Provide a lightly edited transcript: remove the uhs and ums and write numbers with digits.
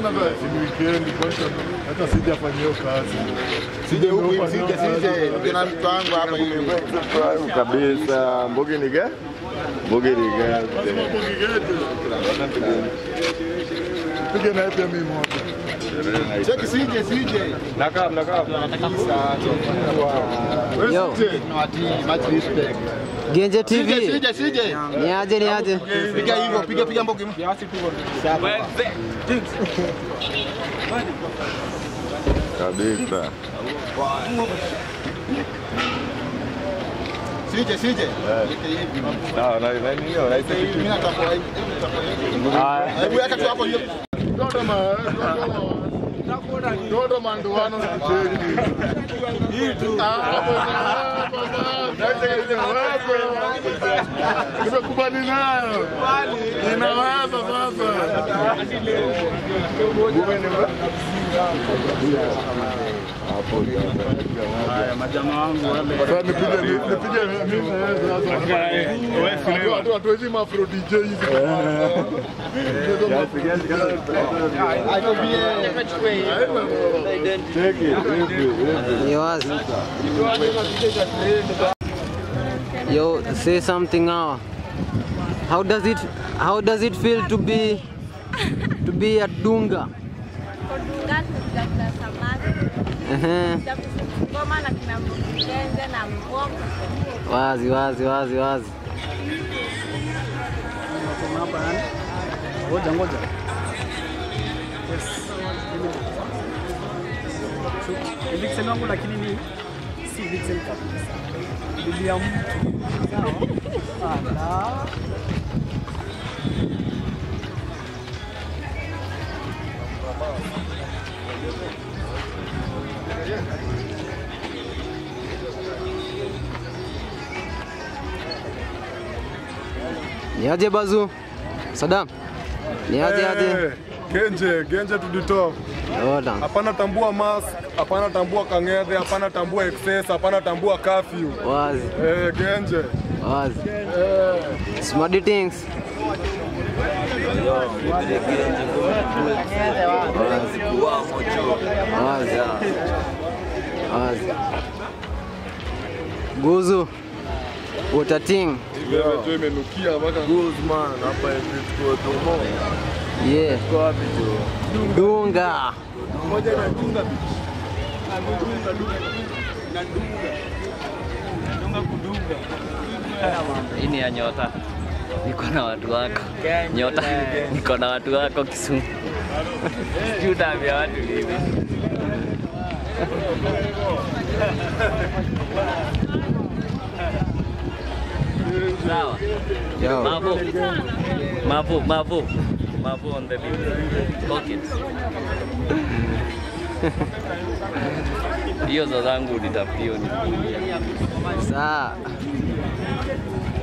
Mbona ni weekend kwanza hata sijafanyia kazi. Sije kuna mtu wangu hapa hivi. Kabisa. Mbogi ni gani? Mbogi ni gani? Pige na pia mimi moja. Cheki sije. Nakam. Yo. Much respect. Genje TV. Sije. Niaje. Piga hivyo, piga mbogi. Kiasi tu. Kabisa. Sije. Mimi nataka hivi. Hebu weka tu hapo hiyo. Ndoto manduano kucheki. Hii tu. Nimekubali nayo. Inaweza sasa. Hapo haya majamaa wangu wale. Sasa nipige mimi sasa. Watu hizi mafro DJ hizi. Yo, say something now. How does it feel to be at Dunga? Dunga tunakula samaki. Ngoma na kina mkenze na mboga. Wazi. Ngoja. Yes. Vixen wangu lakini ni si Vixen kabisa. Bibi ya mtu. Sawa. Niaje Bazu? Saddam. Niaje. Genje to the top. Hapana tambua mask, hapana tambua kang'ethe, hapana tambua excess, hapana tambua curfew. Wazi. Genje. Wazi. Smarty things. Wazi. Guzu. What a thing. Imenukia mpaka Guzman hapa hivi tuko tomo. Yeah. Kwa wapi tu? Dunga. moja na Dunga beach. Dunga kudunga. Hii ni ya Nyota. Niko na watu wako. Nyota. Niko na watu wako Kisumu. Juda vya watu hivi. Sawa. Yo. Mavu on the pockets. Hiyo zangu nitafutie ni. Sawa.